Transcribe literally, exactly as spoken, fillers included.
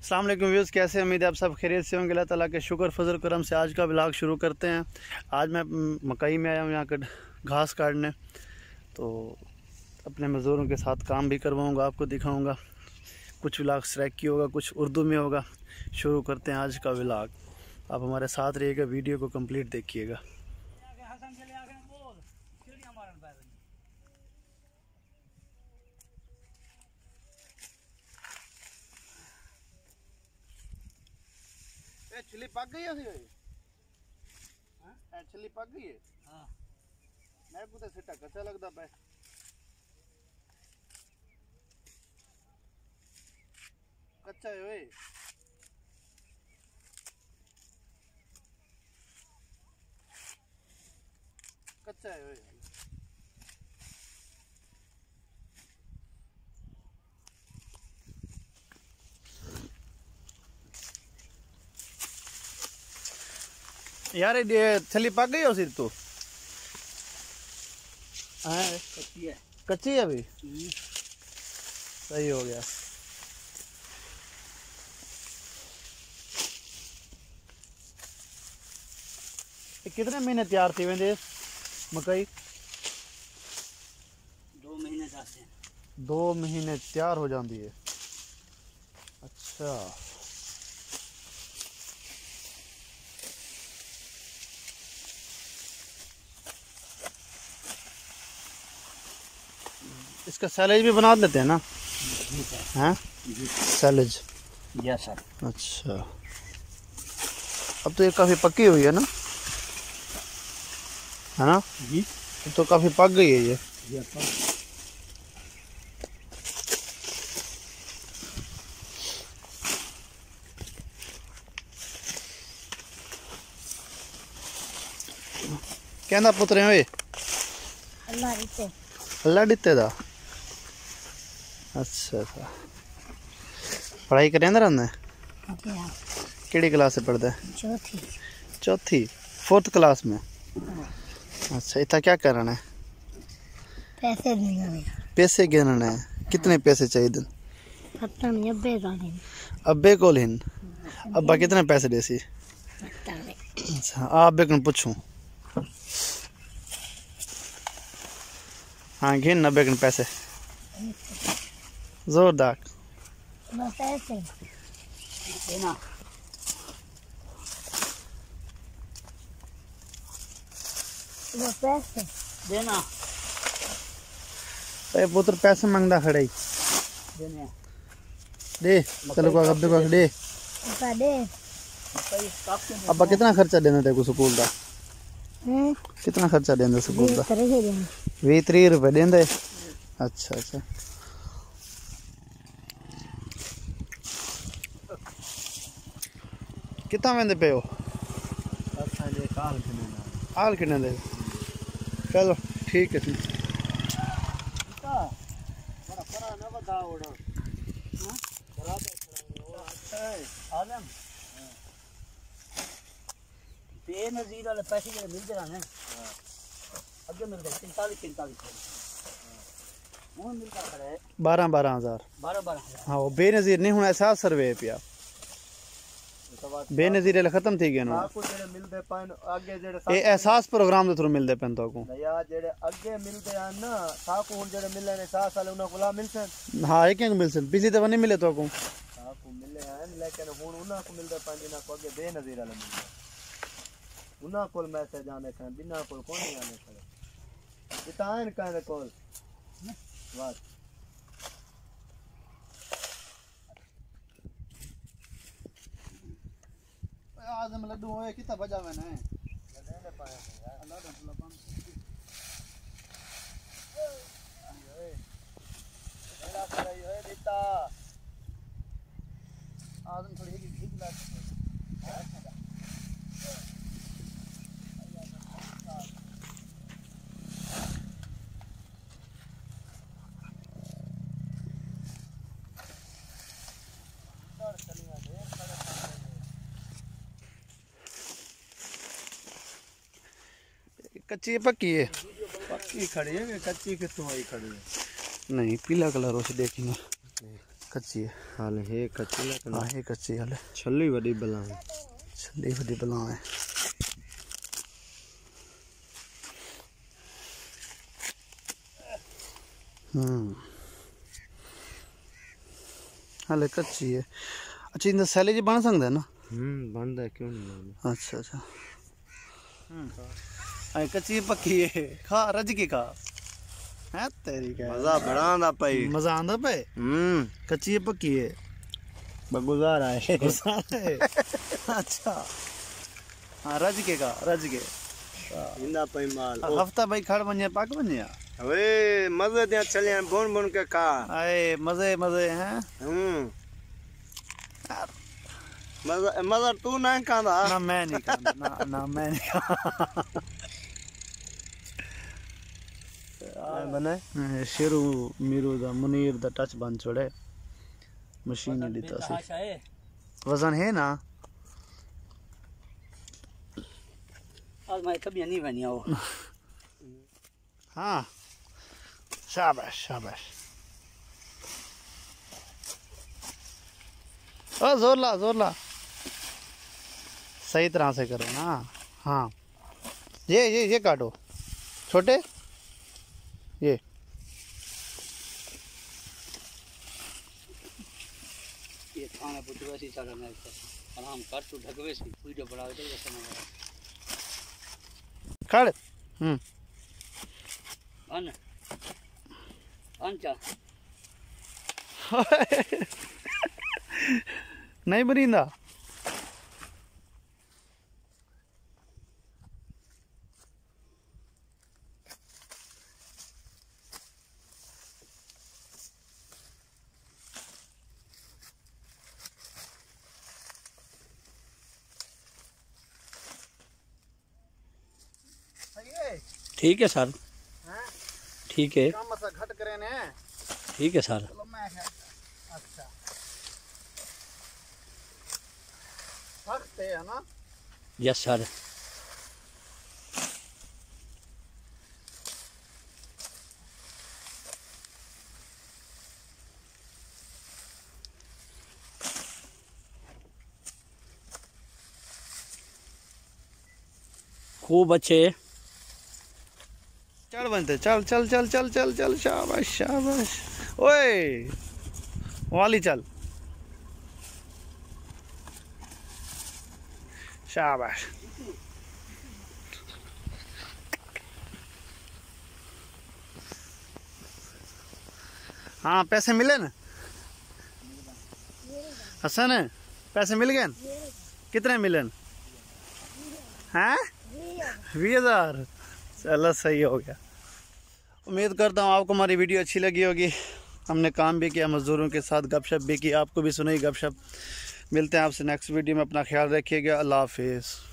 अस्सलाम वालेकुम व्यूज़, कैसे उम्मीद है आप सब खैरियत से होंगे। अल्लाह ताला के शुक्र फजल करम से आज का व्लॉग शुरू करते हैं। आज मैं मकई में आया हूँ यहाँ का घास काटने, तो अपने मज़दूरों के साथ काम भी करवाऊँगा, आपको दिखाऊँगा। कुछ व्लॉग सराइकी होगा, कुछ उर्दू में होगा। शुरू करते हैं आज का व्लॉग। आप हमारे साथ रहिएगा, वीडियो को कंप्लीट देखिएगा। छिली पक गई है हां छिली पक गई है। हां मैं को तो सिटा कच्चा लगदा पे कच्चा है ओए कच्चा है ओए यार ये छली पक गई हो सिर तो हाँ कच्ची है कच्ची है अभी सही हो गया। कितने महीने तैयार थी वेंदे मकई? दो महीने जाते हैं। दो महीने तैयार हो जाती है। अच्छा इसका सैलेज भी बना लेते हैं ना? हैं सैलेज? Yes sir. अच्छा अब तो ये काफ़ी पक्की हुई है ना, है ना जी? तो काफ़ी पक गई है ये। कहना पुत्रे वे अल्लाह दिते अल्लाह दिते दा। अच्छा अच्छा पढ़ाई करें रहना है? केड़ी क्लास से पढ़ता है? चौथी चौथी फोर्थ क्लास में। अच्छा इतना क्या करना है? पैसे गिनने। पैसे गिनने हैं? कितने पैसे चाहिए? पता नहीं अब्बे जाने। अब्बे को लेन अब्बा कितने पैसे देसी? पता नहीं। अच्छा आप अब्बे को पूछूं। हाँ गिन अब्बे के पैसे जोरदार। बस ऐसे देना बस पैसे देना ए पुत्र पैसे मांगदा खड़े देने दे चलो को अब्बे को दे। पता दे अब्बा कितना खर्चा देना तेरे को स्कूल का? हैं कितना खर्चा देंगे स्कूल का? तरह से देना बीस तीस रुपए देंगे। अच्छा अच्छा कितना वेंदे पे हो? हाल कितने दे? चलो ठीक है ठीक बेनजीर वाले पैसे जो मिलते रहे अगे मिलते पैंतालीस पैंतालीस मिलता है बारह बारह हजार बारह बारह हाँ वो बेनजीर नहीं होना एहसास सर्वे पिया बेनजीर खत्म थी गए मिलते पान आगे जेड़े ये एहसास प्रोग्राम के थ्रू मिलते पेन तो को यार जेड़े आगे मिलते हैं ना साकू हुन जेड़े मिलने ने सात साल उना को मिलसन। हाँ एक एक मिलसन पिछली दफा नहीं मिले तो को साकू मिले हैं लेकिन हुन उना को मिलते पान जिना को आगे बेनजीर वाले मिलते उना कोल मैसेज आने kan बिना कोल कौन नहीं आने खड़े इतान काने कोल बस आजम लड्डू होए कितना बजावे ना लेने पाए यार अल्लाह अल्लाह बन ओए मेरा करे ओए बेटा आजम थोड़ी एक एक गिलास कच्ची पक्की है? पक्की खड़ी है कि कच्ची कितों आई खड़ी है? नहीं पीला कलर उसे देखेंगे कच्ची है हाल है कच्ची लेकिन हाँ ये कच्ची हाल छली वडी बला छली वडी बला है हम्म हाल कच्ची है अच्छा इन सैले जी बन सकता है ना हम्म बनदा क्यों नहीं बनदा अच्छा अच्छा हम्म कच्ची पक्की है खा रज के खा है तेरी क्या मजा बड़ा आंदा पई मजा आंदा पे हम्म कच्ची है पक्की है बगुजार आए अच्छा हाँ रज के का रज के इंदा पई माल हफ्ता भाई खड़ बनिया पाक बनिया अरे मजे दिया चले बोन बोन के खा आए मजे मजे हैं हम्म मजा मजा तू ना खांदा ना मैं नहीं खाता ना ना मैं नहीं खाता बने शेरू मीरू दा मुनीर दा टच बन छोड़े मशीन ही दिता सी आशा है वजन है ना आज मैं कभी नहीं बनी हो हाँ शाबाश शाबाश ओ जोर ला जोर ला सही तरह से करो ना हाँ ये ये ये काटो छोटे ये ये खाना पुत्र वैसे चला मैं आराम कर तू ढकवे से वीडियो बना दे ऐसा ना खड़ हम्म अन अंचा नहीं बरींदा ठीक है सर ठीक है काम सा घट करे ने ठीक है सर चलो मैं अच्छा सकते है ना यस सर खूब अच्छे चल बनते चल चल चल चल चल चल शाबाश शाबाश ओए वाली चल शाबाश हाँ पैसे मिले ना हसन पैसे मिल गए कितने मिले हैं बीस हजार चलो सही हो गया। उम्मीद करता हूँ आपको हमारी वीडियो अच्छी लगी होगी। हमने काम भी किया, मज़दूरों के साथ गपशप भी की, आपको भी सुनाई गपशप। मिलते हैं आपसे नेक्स्ट वीडियो में। अपना ख्याल रखिएगा। अल्लाह हाफिज़।